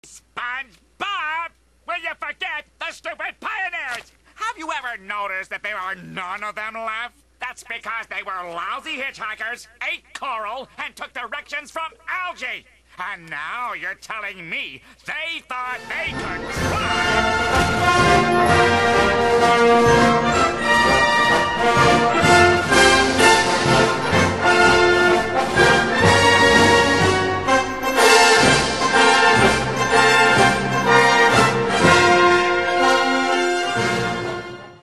SpongeBob! Will you forget the stupid pioneers? Have you ever noticed that there are none of them left? That's because they were lousy hitchhikers, ate coral, and took directions from algae. And now you're telling me they thought they could fly